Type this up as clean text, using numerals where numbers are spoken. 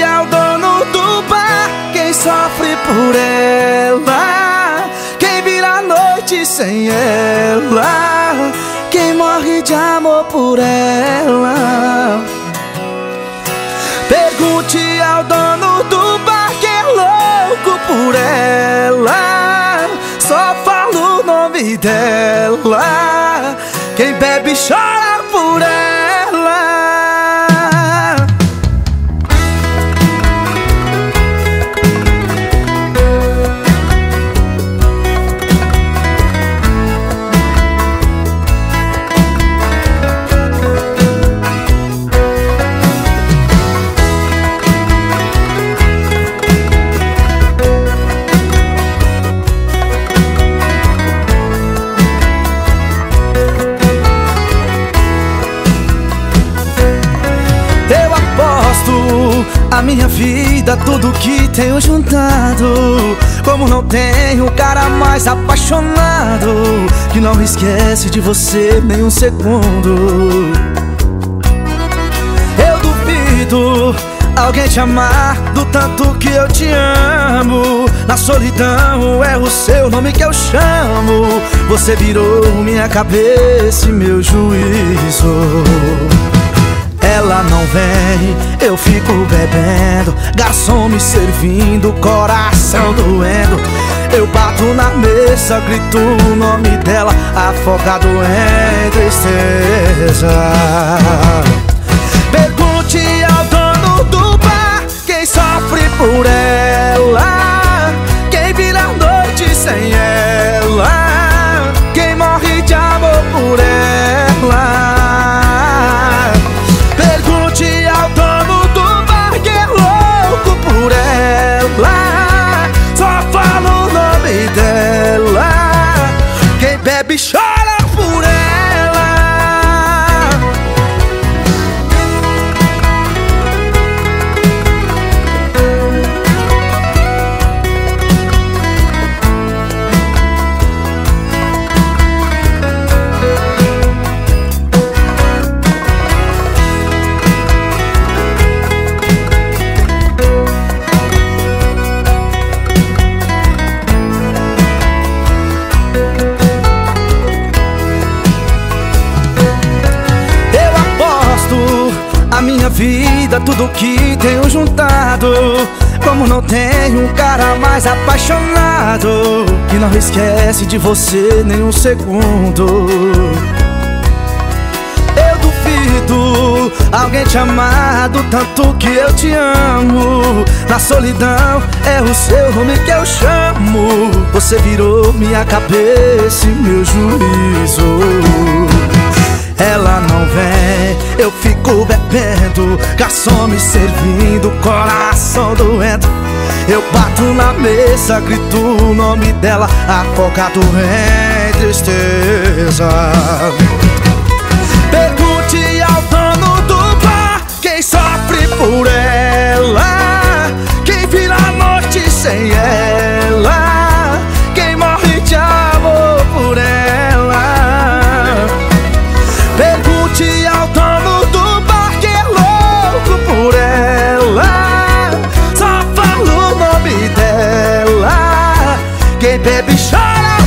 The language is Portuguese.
é o dono do bar, quem sofre por ela, quem vira a noite sem ela, quem morre de amor por ela. Pergunte ao dono do bar que é louco por ela, só falo o nome dela, quem bebe chora por ela. A minha vida, tudo que tenho juntado, como não tenho cara mais apaixonado, que não esquece de você nem um segundo. Eu duvido alguém te amar do tanto que eu te amo. Na solidão é o seu nome que eu chamo. Você virou minha cabeça e meu juízo. Ela não vem, eu fico bebendo, garçom me servindo, coração doendo. Eu bato na mesa, grito o nome dela, afogado em tristeza. Pergunte ao dono do bar, quem sofre por ela, quem vira a noite sem ela, quem morre de amor por ela. Só falo o nome dela, quem bebe chora por ela. A minha vida, tudo que tenho juntado, como não tenho um cara mais apaixonado, que não esquece de você nem um segundo. Eu duvido alguém te amar do tanto que eu te amo. Na solidão é o seu nome que eu chamo. Você virou minha cabeça e meu juízo. Ela não vem, eu fico bebendo, garçom me servindo, coração doendo. Eu bato na mesa, grito o nome dela, afogado em tristeza. Pergunte ao dono do bar, quem sofre por ela, quem vira a noite sem ela, quem morre de amor por ela. Pergunte ao dono do bar que é louco por ela, só falo o nome dela, quem bebe chora